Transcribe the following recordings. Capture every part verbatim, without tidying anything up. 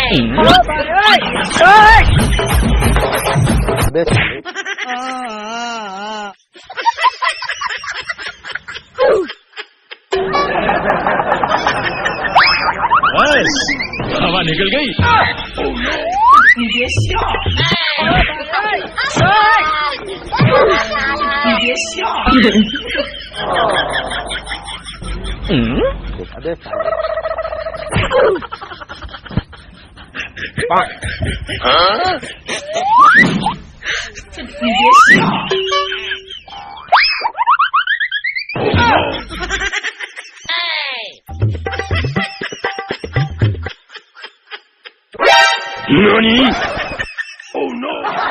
बस हवा निकल गई। 你别笑，你别笑。 嗯。啊？ 你别笑。 何？ Oh no！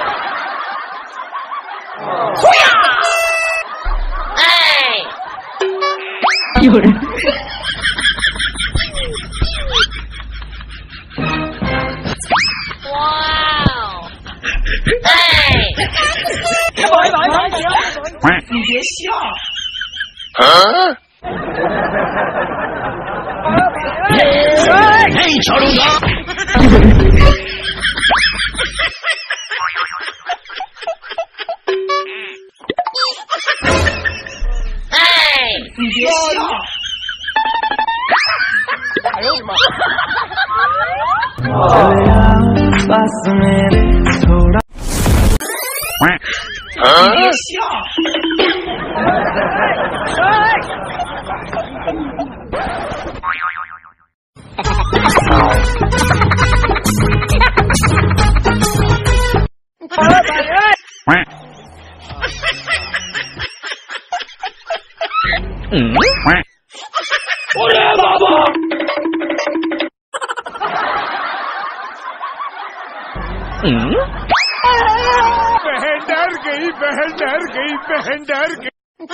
呼呀！哎！有人。哇哦！哎！你别笑。 啊？嘿，小龙哥！ 你别笑！ 哎呦我的妈！啊！ 你别笑！ 嗯。我来爸爸。嗯。बहन डर गई, बहन डर गई, बहन डर गई।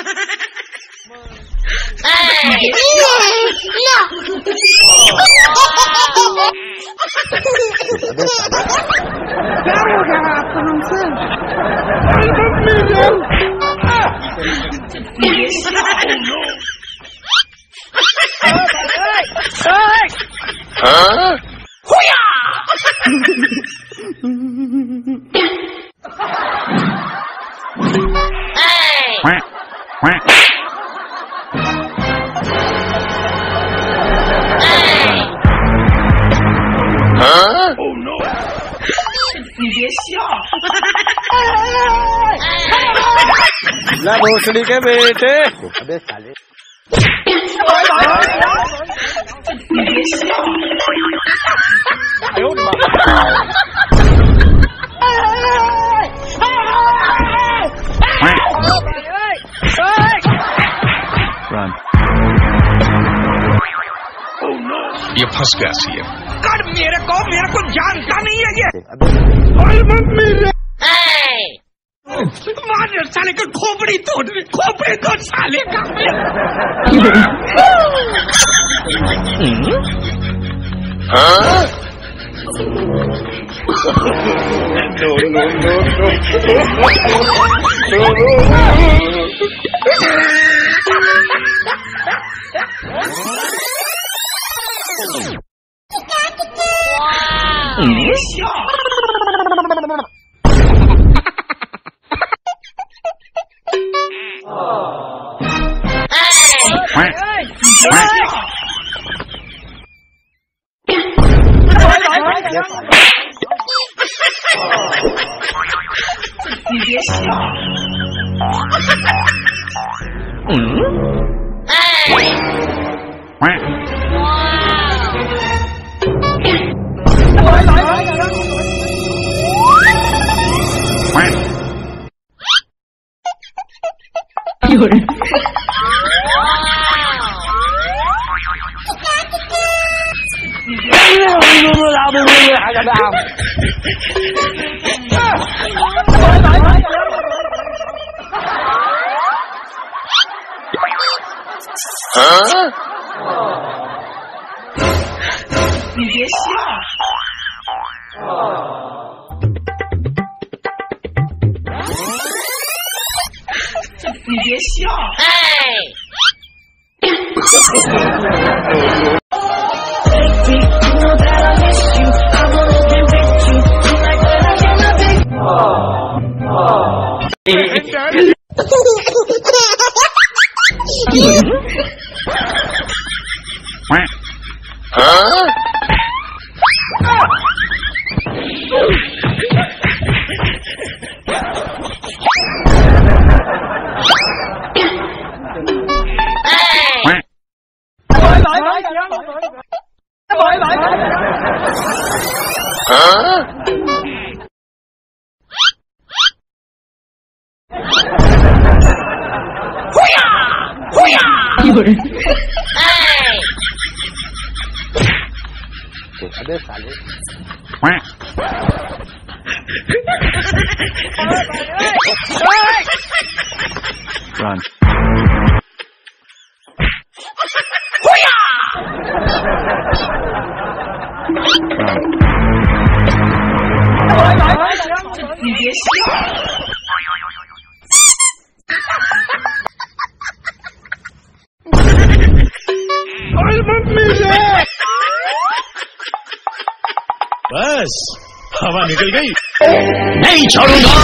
क्या हो गया आपको हमसे? हाँ? हुया! हाँ? Oh no! 你别笑。 ला भोसड़ी के बेटे। अबे साले। 你别笑。 哎呦我的妈！Run。Oh no！ ये फंस गया सी है। कर मेरे को मेरे को जानता नहीं है ये। मार साले का खोपड़ी तोड़ खोपड़ी तोड़ साले का। हाँ? No no no no。 别笑。 你别笑。 嗯。 哎。 哇。 有人。 啊！ 你别笑。你别笑。哎。 अबे साले Run. बस हवा निकल गई। नहीं छोड़ूंगा।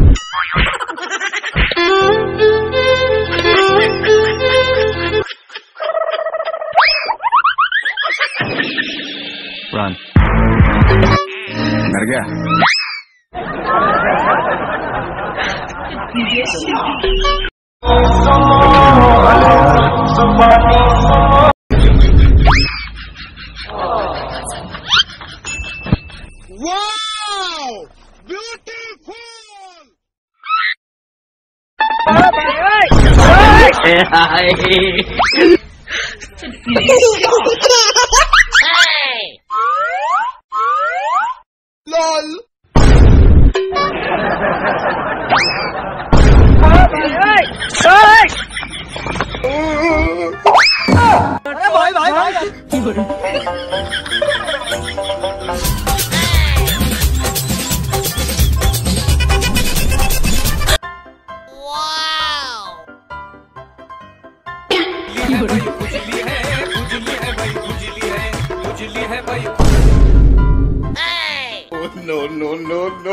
Run. मर गया। Wow! Beautiful! LOL! भाई भाई भाई खुजली है खुजली है भाई खुजली है खुजली है भाई। No no no no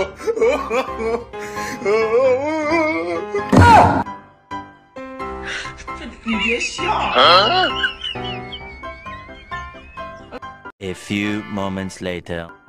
A few moments later.